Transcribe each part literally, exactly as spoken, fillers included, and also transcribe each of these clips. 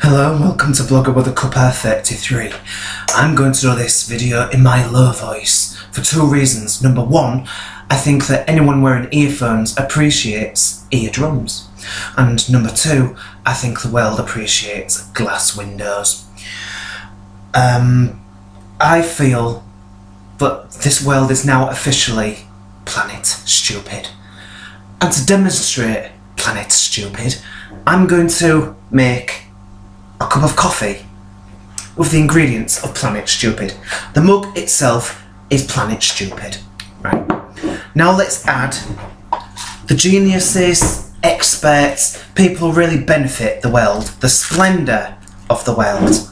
Hello and welcome to Blogger with a Cuppa thirty-three. I'm going to do this video in my low voice for two reasons. Number one, I think that anyone wearing earphones appreciates eardrums. And number two, I think the world appreciates glass windows. Um, I feel that this world is now officially planet stupid. And to demonstrate planet stupid, I'm going to make a cup of coffee with the ingredients of Planet Stupid. The mug itself is Planet Stupid. Right. Now let's add the geniuses, experts, people who really benefit the world, the splendour of the world.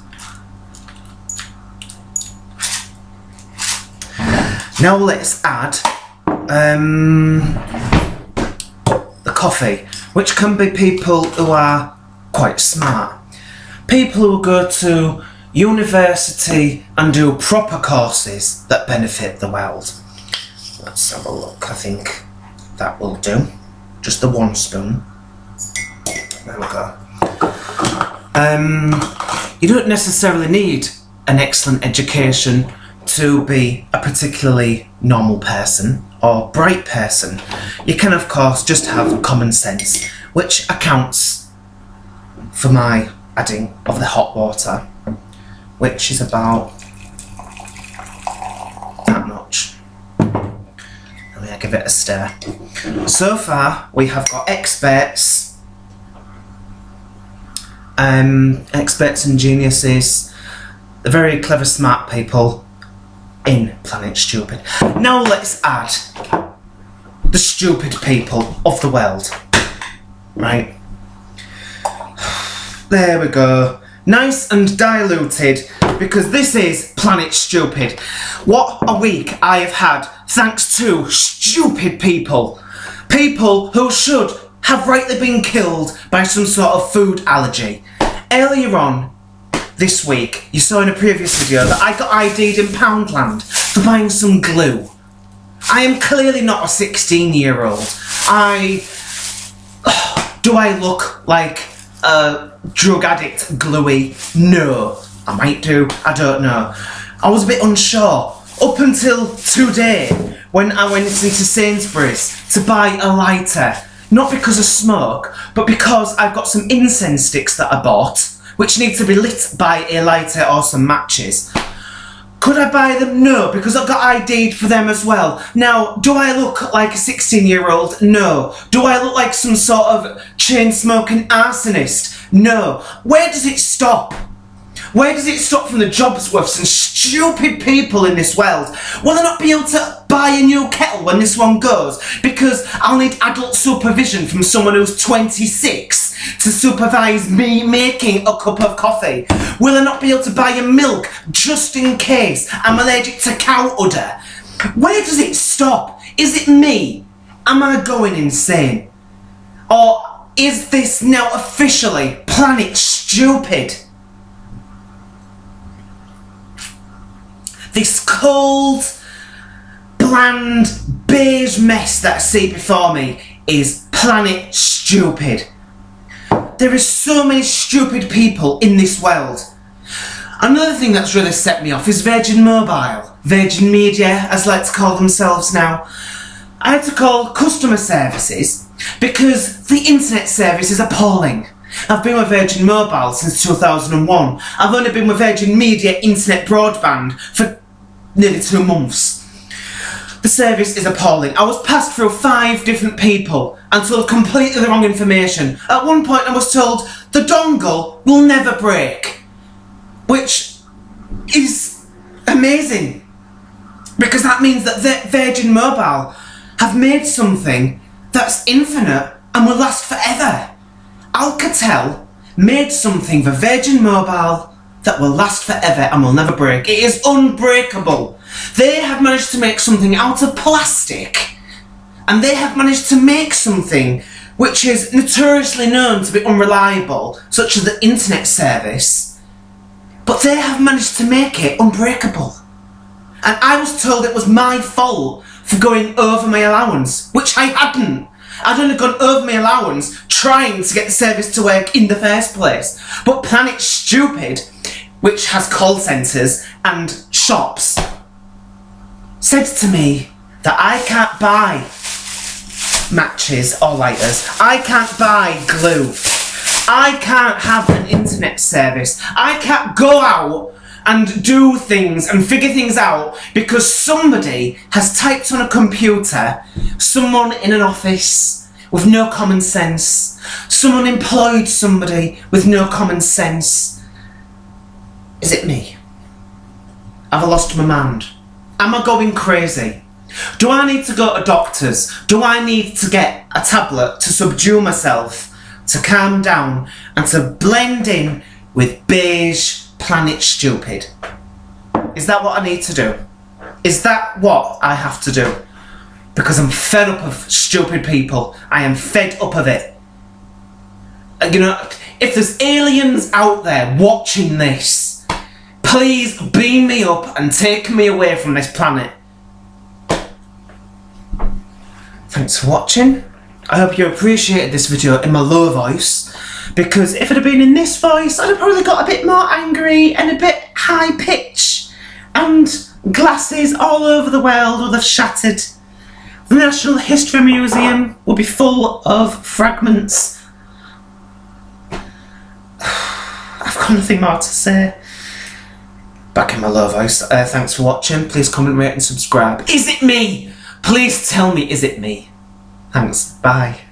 Now let's add um, the coffee, which can be people who are quite smart. People who go to university and do proper courses that benefit the world. Let's have a look. I think that will do. Just the one spoon. There we go. Um, you don't necessarily need an excellent education to be a particularly normal person or bright person. You can, of course, just have common sense, which accounts for my adding of the hot water, which is about that much. And I give it a stir. So far, we have got experts, um, experts and geniuses, the very clever, smart people in Planet Stupid. Now let's add the stupid people of the world, right? There we go. Nice and diluted, because this is Planet Stupid. What a week I have had thanks to stupid people. People who should have rightly been killed by some sort of food allergy. Earlier on this week, you saw in a previous video that I got I D'd in Poundland for buying some glue. I am clearly not a sixteen year old. I... Do I look like a drug addict gluey? No. I might do, I don't know. I was a bit unsure up until today when I went into Sainsbury's to buy a lighter. Not because of smoke, but because I've got some incense sticks that I bought which need to be lit by a lighter or some matches. Could I buy them? No, because I've got I D'd for them as well. Now, do I look like a sixteen year old? No. Do I look like some sort of chain-smoking arsonist? No. Where does it stop? Where does it stop from the jobs worths and stupid people in this world? Will I not be able to buy a new kettle when this one goes? Because I'll need adult supervision from someone who's twenty-six to supervise me making a cup of coffee. Will I not be able to buy a milk just in case I'm allergic to cow udder? Where does it stop? Is it me? Am I going insane? Or is this now officially Planet Stupid? This cold, bland, beige mess that I see before me is Planet Stupid. There is so many stupid people in this world. Another thing that's really set me off is Virgin Mobile, Virgin Media, as like to call themselves now. I had to call customer services because the internet service is appalling. I've been with Virgin Mobile since two thousand one. I've only been with Virgin Media internet broadband for nearly two months. The service is appalling. I was passed through five different people and told completely the wrong information. At one point I was told the dongle will never break, which is amazing, because that means that the Virgin Mobile have made something that's infinite and will last forever. Alcatel made something for Virgin Mobile that will last forever and will never break. It is unbreakable. They have managed to make something out of plastic, and they have managed to make something which is notoriously known to be unreliable, such as the internet service, but they have managed to make it unbreakable. And I was told it was my fault for going over my allowance, which I hadn't. I'd only gone over my allowance trying to get the service to work in the first place. But Planet Stupid, which has call centres and shops, said to me that I can't buy matches or lighters, I can't buy glue, I can't have an internet service, I can't go out and do things and figure things out because somebody has typed on a computer, someone in an office with no common sense, someone employed somebody with no common sense. Is it me? Have I lost my mind? Am I going crazy? Do I need to go to doctors? Do I need to get a tablet to subdue myself, to calm down and to blend in with beige Planet Stupid? Is that what I need to do? Is that what I have to do? Because I'm fed up of stupid people. I am fed up of it. You know, if there's aliens out there watching this, please beam me up and take me away from this planet. Thanks for watching. I hope you appreciated this video in my low voice, because if it had been in this voice, I'd have probably got a bit more angry and a bit high pitch, and glasses all over the world would have shattered. The National History Museum will be full of fragments. I've got nothing more to say. Back in my low voice. Uh, thanks for watching. Please comment, rate and subscribe. Is it me? Please tell me, is it me? Thanks. Bye.